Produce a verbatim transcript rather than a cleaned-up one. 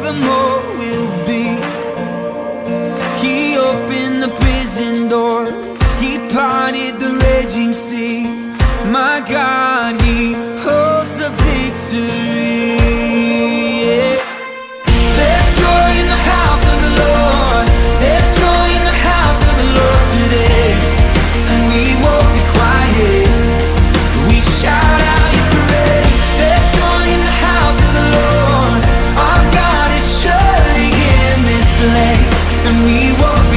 the more we'll be. He opened the prison doors, He parted the raging sea. My God, He holds the victory. Yeah. There's joy in the house of the Lord. There's joy in the house of the Lord today. And we won't be quiet. We shout out your praise. There's joy in the house of the Lord. Our God is surely in this place. And we won't be